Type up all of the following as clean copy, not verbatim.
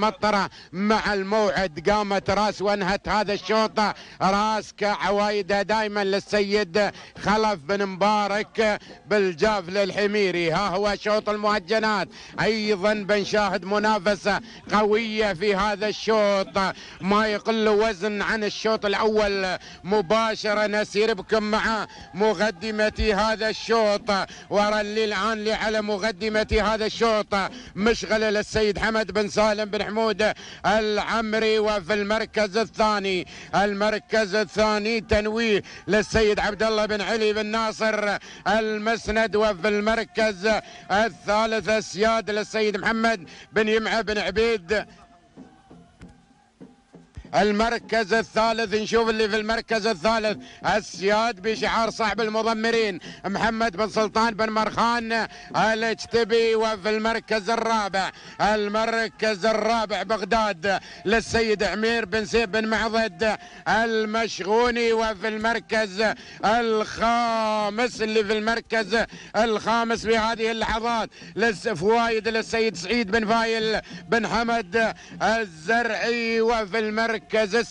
مطرة مع الموعد، قامت راس وانهت هذا الشوط راس كعوايدها دائما للسيد خلف بن مبارك بالجافل الحميري. ها هو شوط المهجنات، ايضا بنشاهد منافسة قوية في هذا الشوط ما يقل وزن عن الشوط الاول مباشرة. نسير بكم مع مقدمة هذا الشوط، ورا اللي الان على مقدمة هذا الشوط مشغلة للسيد حمد بن سالم بن حمود العمري، وفي المركز الثاني تنويه للسيد عبد الله بن علي بن ناصر المسند، وفي المركز الثالث اسياد للسيد محمد بن يمعة بن عبيد. المركز الثالث نشوف اللي في المركز الثالث اسياد بشعار صاحب المضمرين محمد بن سلطان بن مرخان الاجتبي، وفي المركز الرابع بغداد للسيد عمير بن سيف بن معضد المشغوني، وفي المركز الخامس في هذه اللحظات فوايد للسيد سعيد بن فايل بن حمد الزرعي، وفي المركز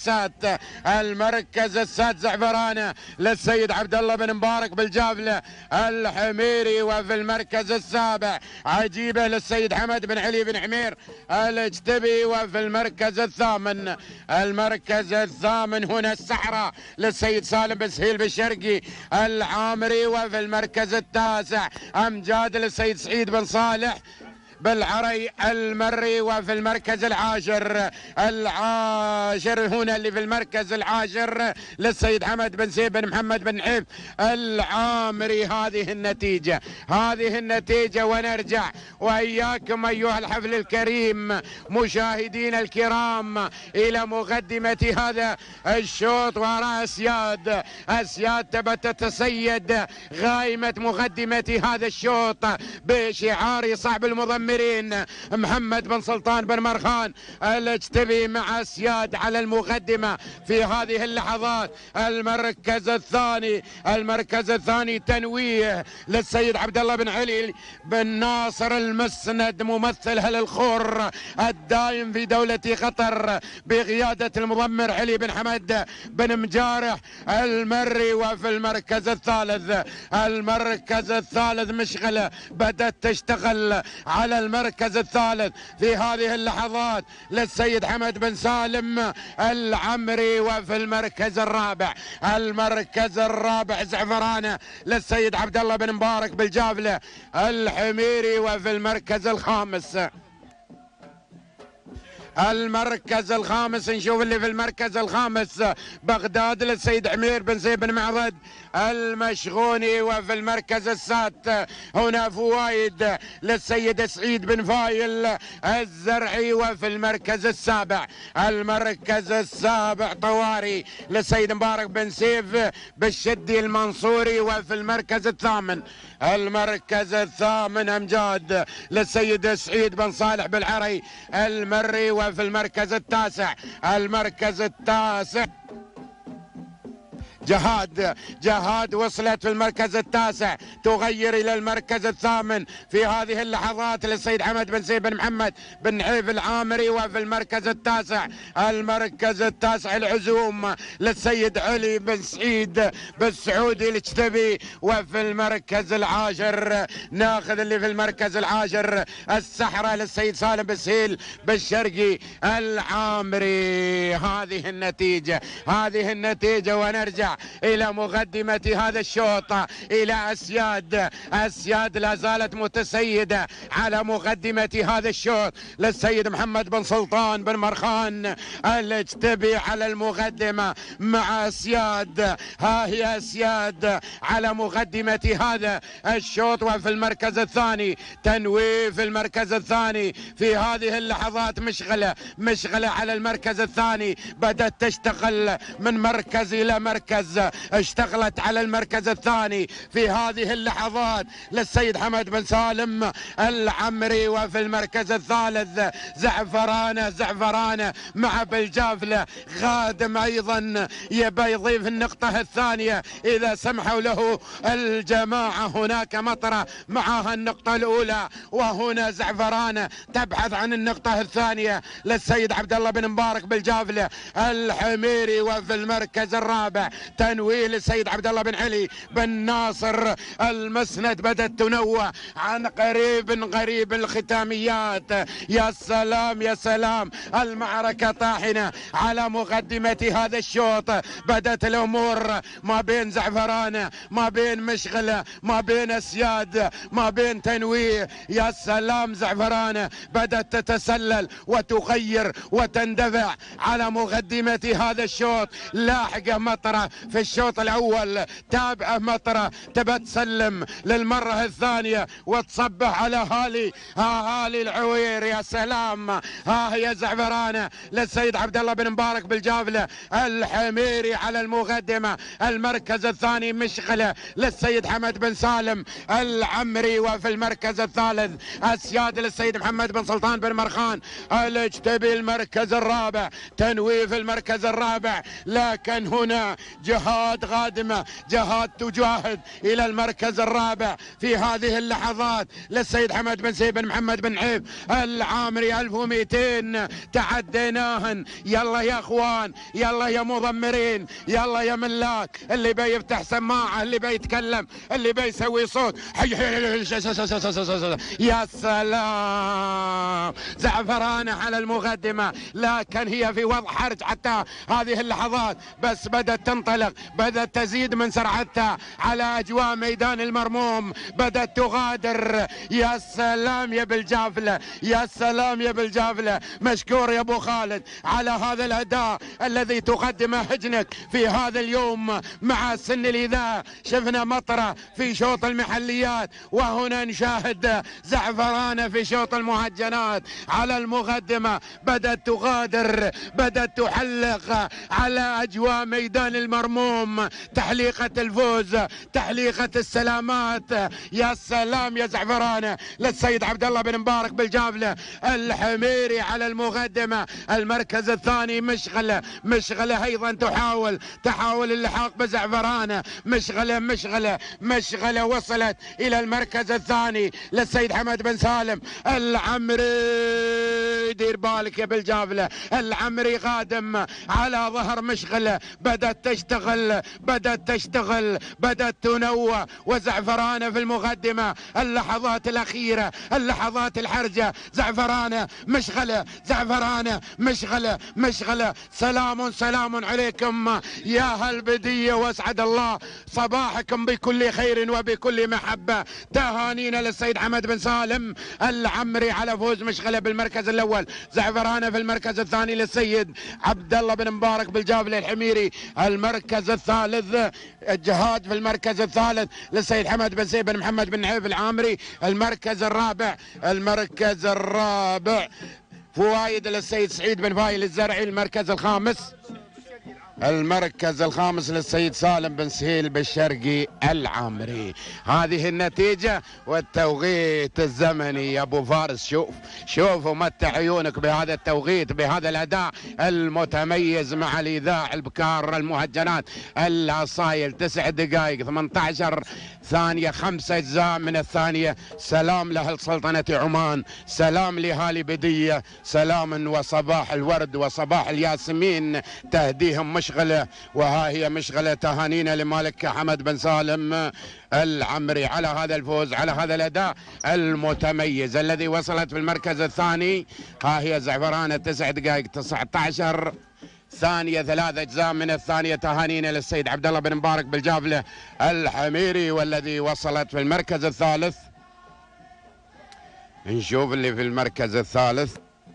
السادس زعفرانه للسيد عبد الله بن مبارك بالجافله الحميري، وفي المركز السابع عجيبه للسيد حمد بن علي بن حمير الاجتبي، وفي المركز الثامن هنا السحره للسيد سالم بن سهيل بالشرقي العامري، وفي المركز التاسع امجاد للسيد سعيد بن صالح بالعري المري، وفي المركز العاشر هنا اللي في المركز العاشر للسيد حمد بن سيف بن محمد بن عيف العامري. هذه النتيجة ونرجع وإياكم أيها الحفل الكريم مشاهدين الكرام إلى مقدمة هذا الشوط، وراء أسياد تبت تتسيد غائمة مقدمة هذا الشوط بشعار صاحب المضمرين محمد بن سلطان بن مرخان الاجتبي مع اسياد على المقدمة في هذه اللحظات. المركز الثاني تنويه للسيد عبد الله بن علي بن ناصر المسند ممثل اهل الخور الدائم في دولة قطر بقيادة المضمر علي بن حمد بن مجارح المري، وفي المركز الثالث مشغلة بدأت تشتغل على المركز الثالث في هذه اللحظات للسيد حمد بن سالم العمري، وفي المركز الرابع زعفرانه للسيد عبد الله بن مبارك بالجافله الحميري، وفي المركز الخامس نشوف اللي في المركز الخامس بغداد للسيد عمير بن سيف بن معضد المشغوني، وفي المركز السادس هنا فوايد للسيد سعيد بن فايل الزرعي، وفي المركز السابع طواري للسيد مبارك بن سيف بالشدي المنصوري، وفي المركز الثامن امجاد للسيد سعيد بن صالح بالعري المري، وفي المركز التاسع جهاد وصلت في المركز التاسع تغير الى المركز الثامن في هذه اللحظات للسيد حمد بن سيف بن محمد بن عيف العامري، وفي المركز التاسع العزوم للسيد علي بن سعيد بالسعودي الاجتبي، وفي المركز العاشر ناخذ اللي في المركز العاشر السحرة للسيد سالم بن سهيل بالشرقي العامري. هذه النتيجة ونرجع إلى مقدمة هذا الشوط إلى أسياد لا زالت متسيدة على مقدمة هذا الشوط للسيد محمد بن سلطان بن مرخان الاجتبي على المقدمة مع أسياد. ها هي أسياد على مقدمة هذا الشوط، وفي المركز الثاني تنويه في المركز الثاني في هذه اللحظات مشغلة على المركز الثاني، بدأت تشتغل من مركز إلى مركز المركز، اشتغلت على المركز الثاني في هذه اللحظات للسيد حمد بن سالم العمري. وفي المركز الثالث زعفرانة مع بالجافلة. غادم أيضا يبي يضيف النقطة الثانية إذا سمحوا له الجماعة. هناك مطرة معها النقطة الأولى، وهنا زعفرانة تبحث عن النقطة الثانية للسيد عبد الله بن مبارك بالجافلة الحميري. وفي المركز الرابع تنويه للسيد عبد الله بن علي بن ناصر المسند. بدأت تنوه عن قريب الختاميات. يا سلام يا سلام، المعركة طاحنة على مقدمة هذا الشوط. بدأت الأمور ما بين زعفرانة، ما بين مشغلة، ما بين أسياد، ما بين تنويه. يا سلام، زعفرانة بدأت تتسلل وتغير وتندفع على مقدمة هذا الشوط. لاحقة مطرة في الشوط الأول، تابعة مطرة تبى تسلم للمرة الثانية وتصبح على هالي العوير. يا سلام، ها هي زعفرانة للسيد عبد الله بن مبارك بالجافلة الحميري على المقدمة. المركز الثاني مشغلة للسيد حمد بن سالم العمري. وفي المركز الثالث أسياد للسيد محمد بن سلطان بن مرخان الاجتبي. المركز الرابع تنويه في المركز الرابع، لكن هنا جهاد غادمة، جهاد تجاهد إلى المركز الرابع في هذه اللحظات للسيد حمد بن سيب بن محمد بن عيب العامري. 1200 تعديناهن. يلا يا اخوان، يلا يا مضمرين، يلا يا ملاك، اللي بيفتح سماعه، اللي بيتكلم، اللي بيسوي صوت. يا سلام، زعفرانة على المقدمة، لكن هي في وضع حرج حتى هذه اللحظات، بس بدأت تنطلق، بدأت تزيد من سرعتها على أجواء ميدان المرموم، بدأت تغادر. يا سلام يا بالجافلة، يا سلام يا بالجافلة. مشكور يا أبو خالد على هذا الأداء الذي تقدمه هجنك في هذا اليوم مع سن الإذاعة. شفنا مطرة في شوط المحليات، وهنا نشاهد زعفرانة في شوط المهجنات على المقدمة. بدأت تغادر، بدأت تحلق على أجواء ميدان المرموم. تحليقة الفوز، تحليقة السلامات. يا سلام يا زعفرانة للسيد عبد الله بن مبارك بالجافلة الحميري على المقدمة. المركز الثاني مشغلة أيضا تحاول اللحاق بزعفرانة. مشغلة وصلت إلى المركز الثاني للسيد حمد بن سالم العمري. دير بالك يا بالجافلة، العمري قادم على ظهر مشغلة. بدأت تشتغل، بدأت تنوع، وزعفرانة في المقدمة. اللحظات الأخيرة، اللحظات الحرجة. زعفرانة مشغلة. سلام عليكم يا هالبدية، واسعد الله صباحكم بكل خير وبكل محبة. تهانينا للسيد حمد بن سالم العمري على فوز مشغلة بالمركز الأول. زعفرانة في المركز الثاني للسيد عبد الله بن مبارك بالجافلة الحميري. المركز الثالث جهاد في المركز الثالث للسيد حمد بن سيب بن محمد بن عيف العامري. المركز الرابع فوايد للسيد سعيد بن فايل الزرعي. المركز الخامس للسيد سالم بن سهيل بالشرقي العامري. هذه النتيجة والتوقيت الزمني يا ابو فارس. شوف ومتع عيونك بهذا التوقيت، بهذا الاداء المتميز مع الاذاع البكار. المهجنات الاصايل 9 دقائق 18 ثانية 5 أجزاء من الثانية. سلام لأهل سلطنة عمان، سلام لهالي بدية، سلام وصباح الورد وصباح الياسمين تهديهم مشغلة. وها هي مشغلة. تهانينا لمالك حمد بن سالم العمري على هذا الفوز، على هذا الأداء المتميز الذي وصلت في المركز الثاني. ها هي زعفرانة 9 دقائق 19 ثانية 3 أجزاء من الثانية. تهانينا للسيد عبد الله بن مبارك بالجافلة الحميري والذي وصلت في المركز الثالث. نشوف اللي في المركز الثالث.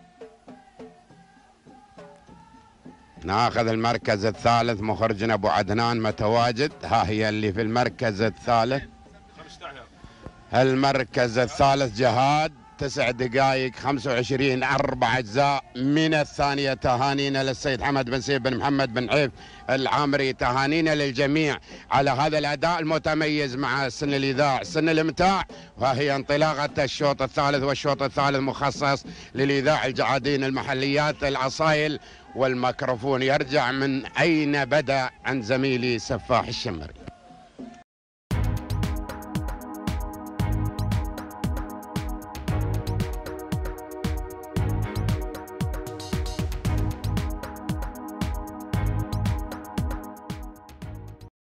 ناخذ المركز الثالث، مخرجنا ابو عدنان متواجد. ها هي اللي في المركز الثالث. المركز الثالث جهاد 9 دقائق 25 4 أجزاء من الثانية. تهانينا للسيد حمد بن سيف بن محمد بن عيف العامري، تهانينا للجميع على هذا الأداء المتميز مع سن الإذاع سن الإمتاع. وهي انطلاقة الشوط الثالث، والشوط الثالث مخصص للإذاع الجعادين المحليات الأصايل. والميكروفون يرجع من أين بدأ عن زميلي سفاح الشمري.